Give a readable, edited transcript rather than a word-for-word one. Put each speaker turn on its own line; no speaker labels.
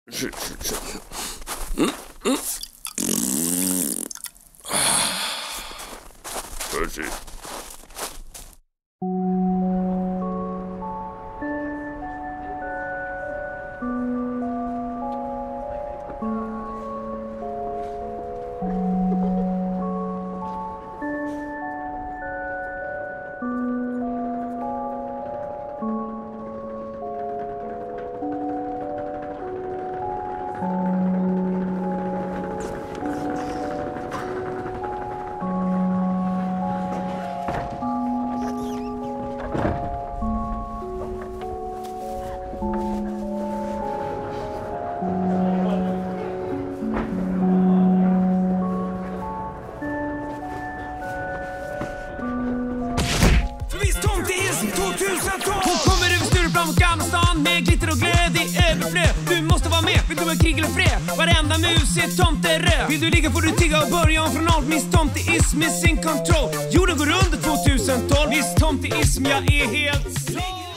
Pussy.
Med glitter och glöd i överflöd. Du måste vara med, vill du ha krig eller fred? Varenda mus är tomteröd. Vill du ligga får du tigga och börja om från allt. Miss Tomteism is in control. Jorden går under 2012. Miss Tomteism, jag är helt